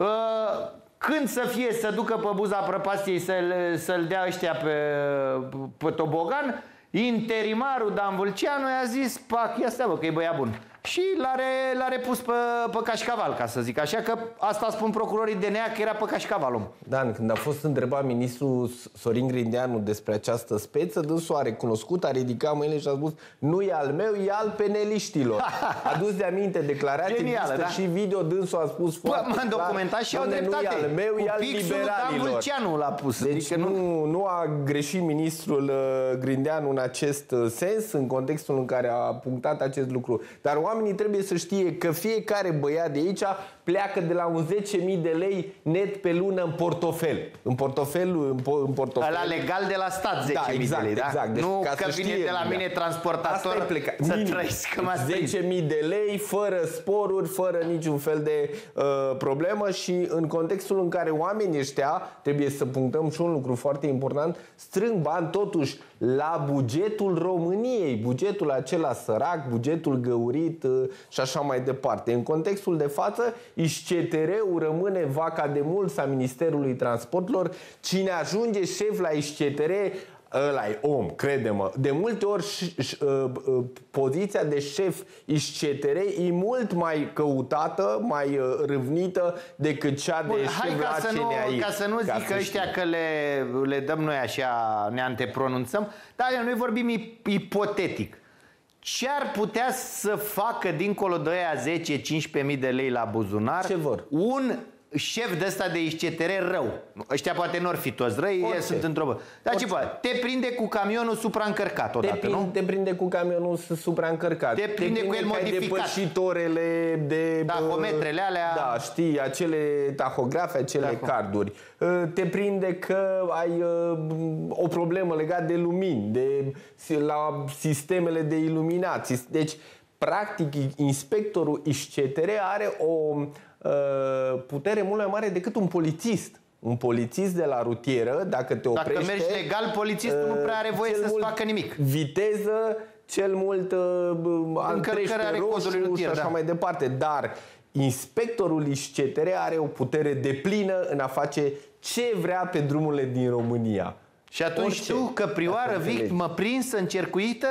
când să fie să ducă pe buza prăpastiei să-l dea ăștia pe tobogan, interimarul Dan Vâlceanu i-a zis, pac, ia stai bă, că e băiat bun. Și l-a repus pe cașcaval, ca să zic așa, că asta spun procurorii DNA, că era pe cașcaval om.
Dan, când a fost întrebat ministrul Sorin Grindeanu despre această speță, dânsul a recunoscut, a ridicat mâinile și a spus, nu e al meu, e al peneliștilor. A dus de aminte declarații,
genială, da?
Și video, dânsul a spus foarte
m-am documentat și au dreptate.
Nu e al meu, e al
liberalilor. Dan Vâlceanu l-a pus.
Deci adică nu a greșit ministrul Grindeanu în acest sens, în contextul în care a punctat acest lucru. Dar oamenii trebuie să știe că fiecare băiat de aici pleacă de la un 10.000 de lei net pe lună în portofel. În portofel.
Ăla legal de la stat 10.000 de lei, da?
Exact. Deci,
nu că vine de la mine transportator să trăiesc.
10.000 de lei, fără sporuri, fără niciun fel de problemă, și în contextul în care oamenii ăștia, trebuie să punctăm și un lucru foarte important, strâng bani totuși la bugetul României, bugetul acela sărac, bugetul găurit și așa mai departe. În contextul de față, ISCTR-ul rămâne vaca de mulți a Ministerului Transporturilor. Cine ajunge șef la ISCTR, ăla e om, crede-mă. De multe ori poziția de șef ISCTR e mult mai căutată, mai râvnită decât cea de șef la CNAI.
Ca să nu zic că ăștia că le dăm noi așa, ne antepronunțăm, dar noi vorbim ipotetic. Ce ar putea să facă dincolo de aia 10-15.000 de lei la buzunar?
Ce vor?
Un șef de ăsta de ISCTR rău. Ăștia poate n-or fi toți răi, ei sunt într-o bă. Dar ce poate? Te prinde cu camionul supraîncărcat odată, nu?
Te prinde cu camionul supraîncărcat.
Te prinde cu el modificat.
Depășit orele de...
tahometrele alea.
Da, știi, acele tahografe, acele carduri. Te prinde că ai o problemă legată de lumini, la sistemele de iluminații. Deci, practic, inspectorul ISCTR are o putere mult mai mare decât un polițist. Un polițist de la rutieră, dacă te oprește...
Dacă mergi legal, polițistul nu prea are voie să-ți facă nimic.
Viteză, cel mult
încălcarea codului rutier,
și așa mai departe. Dar inspectorul ISCTR are o putere deplină în a face ce vrea pe drumurile din România.
Și atunci tu, căprioară, victimă, prinsă, încercuită,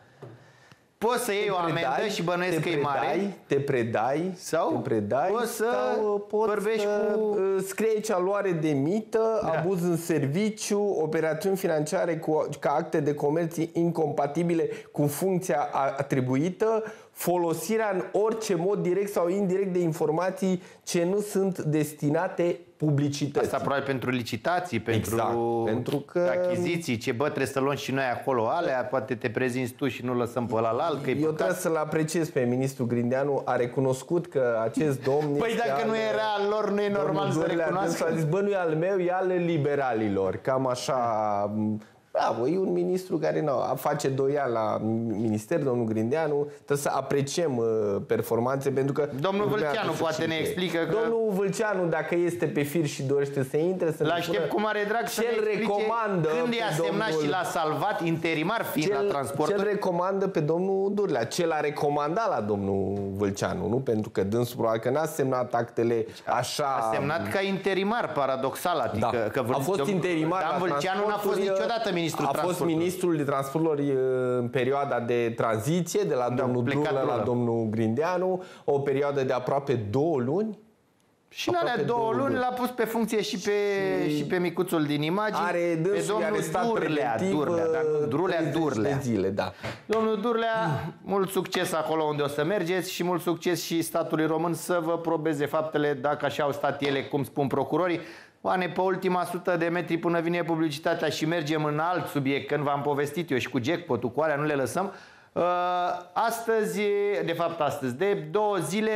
poți să iei o amendă și bănuiesc că e mare.
Te predai
sau poți să vorbești cu...
Scrie aici luare de mită, abuz în serviciu, operațiuni financiare ca acte de comerț incompatibile cu funcția atribuită, folosirea în orice mod direct sau indirect de informații ce nu sunt destinate publicității.
Asta probabil pentru licitații, pentru că... achiziții, ce trebuie să luăm și noi acolo alea, poate te prezinți tu și nu lăsăm pe ăla.
Eu trebuie să-l apreciez pe ministrul Grindeanu, a recunoscut că acest domn...
Păi dacă nu era al lor, nu e normal să recunoască.
A zis, bă, nu e al meu, e al liberalilor. Cam așa... Bravo, e un ministru care face 2 ani la minister, domnul Grindeanu. Trebuie să apreciem performanțe, pentru că...
Domnul Vâlceanu poate ne explică că...
Domnul Vâlceanu, dacă este pe fir și dorește să intre, să
l-aștept cu mare drag să ne
recomandă
când i-a semnat și l-a salvat, interimar fiind la transportul.
Ce-l recomandă pe domnul Durlea? Ce l-a recomandat la domnul Vâlceanu, nu? Pentru că dânsul probabil că n-a semnat actele așa...
A semnat ca interimar, paradoxal, adică... Că
a fost interimar
la Vâlceanu n-a fost niciodată
a fost ministrul de transporturi în perioada de tranziție, de la domnul Drulă la domnul Grindeanu, o perioadă de aproape 2 luni.
Și în alea 2 luni l-a pus pe funcție și pe micuțul din imagini, pe domnul Durlea.
Zile, da.
Domnul Durlea, mult succes acolo unde o să mergeți și mult succes și statului român să vă probeze faptele, dacă așa au stat ele, cum spun procurorii. Oane, pe ultima 100 de metri până vine publicitatea și mergem în alt subiect, când v-am povestit eu și cu jackpot-ul, cu alea nu le lăsăm. Astăzi, de fapt astăzi, de 2 zile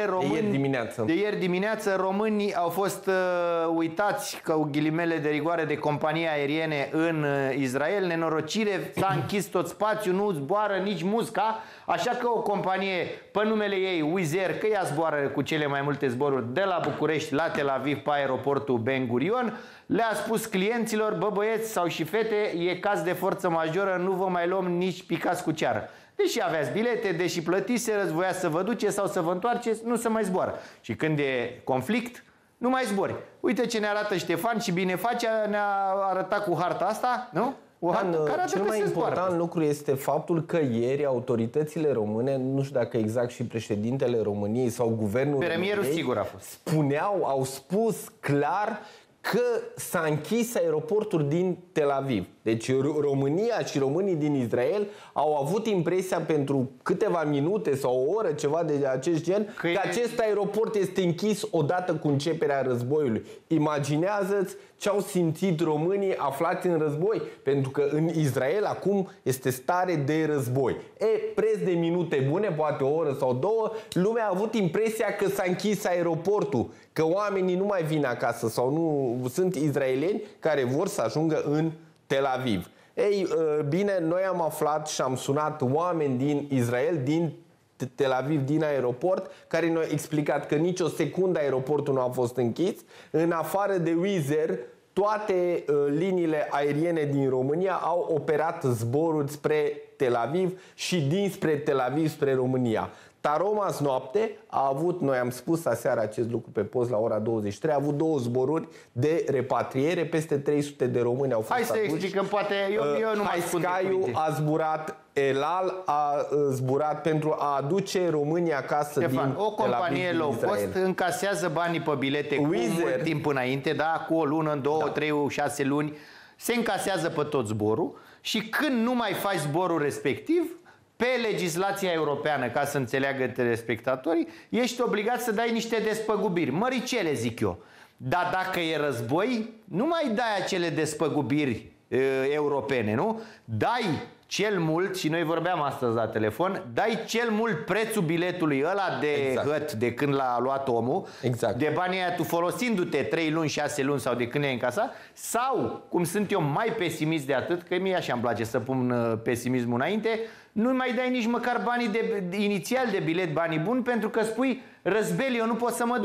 de
ieri dimineață românii au fost uitați, cu ghilimele de rigoare, de companii aeriene în Israel. Nenorocire, s-a închis tot spațiul, nu zboară nici musca, așa că o companie pe numele ei, Wizz Air, că ea zboară cu cele mai multe zboruri de la București la Tel Aviv pe aeroportul Ben Gurion, le-a spus clienților, bă băieți sau și fete, e caz de forță majoră, nu vă mai luăm nici picați cu ceară. Deși aveați bilete, deși plătiserăți, voia să vă duceți sau să vă întoarceți, nu se mai zboară. Și când e conflict, nu mai zbori. Uite ce ne arată Ștefan și bine face, ne-a arătat cu harta asta, nu?
Cel mai important lucru este faptul că ieri autoritățile române, nu știu dacă exact și președintele României sau guvernul
Premierul sigur a fost.
Au spus clar că s-a închis aeroportul din Tel Aviv. Deci România și românii din Israel au avut impresia pentru câteva minute sau o oră, ceva de acest gen, că acest aeroport este închis odată cu începerea războiului. Imaginează-ți ce au simțit românii aflați în război, pentru că în Israel acum este stare de război. Preț de minute bune, poate o oră sau 2, lumea a avut impresia că s-a închis aeroportul, că oamenii nu mai vin acasă sau nu sunt israelieni care vor să ajungă în Tel Aviv. Ei, bine, noi am aflat și am sunat oameni din Israel, din Tel Aviv, din aeroport, care ne-au explicat că nicio secundă aeroportul nu a fost închis. În afară de Wizz Air, toate liniile aeriene din România au operat zboruri spre Tel Aviv și dinspre Tel Aviv spre România. Taromas noapte a avut, noi am spus aseară acest lucru pe post la ora 23, a avut 2 zboruri de repatriere, peste 300 de români au fost
aduși. Hai să explicăm, poate eu nu mai spun de cuvinte.
A zburat, El Al a zburat pentru a aduce România acasă din
o companie low cost încasează banii pe bilete cu mult timp înainte, da, cu o lună, 2, 3, 6 luni, se încasează pe tot zborul și când nu mai faci zborul respectiv, pe legislația europeană, ca să înțeleagă telespectatorii, ești obligat să dai niște despăgubiri, măricele zic eu. Dar dacă e război, nu mai dai acele despăgubiri europene, nu? Dai cel mult, și noi vorbeam astăzi la telefon, dai cel mult prețul biletului ăla de hăt de când l-a luat omul, de banii aia tu folosindu-te 3 luni, 6 luni sau de când ai încasat, sau, cum sunt eu mai pesimist de atât, că mie așa îmi place să pun pesimismul înainte, nu mai dai nici măcar banii inițial de bilet, banii buni, pentru că spui, răzbeli, eu nu pot să mă duc.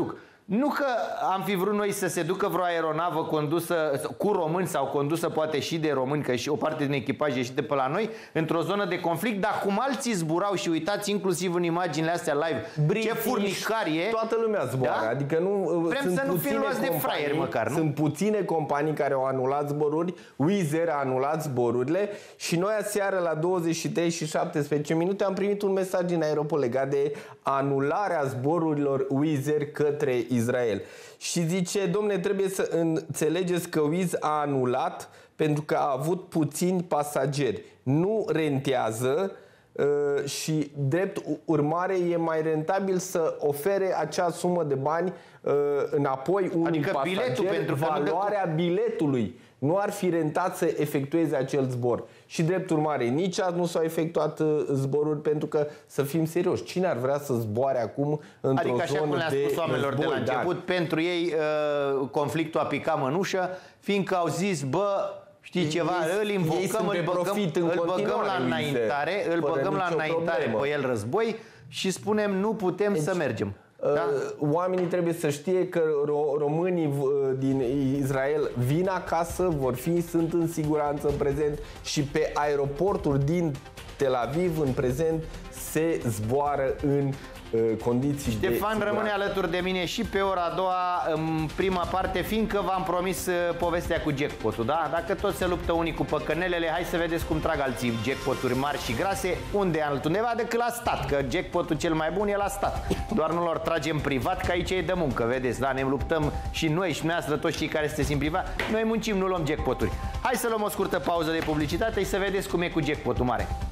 Nu că am fi vrut noi să se ducă vreo aeronavă condusă cu români sau condusă poate și de români, că și o parte din echipaj e și de pe la noi, într-o zonă de conflict, dar cum alții zburau și uitați inclusiv în imaginile astea live,
British,
ce furnicarie.
Toată lumea zboară,
da?
adică nu
Vrem
sunt
să nu fim luați de fraieri măcar, nu?
Sunt puține companii care au anulat zboruri, Wizz Air a anulat zborurile și noi aseară la 23 și 17 minute am primit un mesaj din aeroport legat de anularea zborurilor Wizz Air către Israel. Și zice, domne, trebuie să înțelegeți că Wizz a anulat pentru că a avut puțini pasageri. Nu rentează și drept urmare e mai rentabil să ofere acea sumă de bani înapoi unui
adică
pasager,
biletul, pentru că
valoarea biletului. Nu ar fi rentat să efectueze acel zbor. Și drept urmare, nici azi nu s-au efectuat zboruri, pentru că, să fim serioși, cine ar vrea să zboare acum într-o
adică,
zonă de
așa cum le-a spus oamenilor de la început, pentru ei conflictul a picat mănușă, fiindcă au zis, bă, știi ceva, îl invocăm, îl băgăm la înaintare, pe el război și spunem nu putem să mergem. Da?
Oamenii trebuie să știe că românii din Israel vin acasă, sunt în siguranță în prezent și pe aeroporturi din Tel Aviv în prezent se zboară în condiții de
Ștefan rămâne alături de mine și pe ora a doua, în prima parte, fiindcă v-am promis povestea cu jackpot-ul, da? Dacă tot se luptă unii cu păcănelele, hai să vedeți cum trag alții jackpoturi mari și grase. Unde altundeva decât la stat, că jackpotul cel mai bun e la stat. Doar nu lor tragem privat, că aici e de muncă, vedeți, da? Ne luptăm și noi și dumneavoastră, toți cei care sunteți în privat. Noi muncim, nu luăm jackpoturi. Hai să luăm o scurtă pauză de publicitate și să vedeți cum e cu jackpotul mare.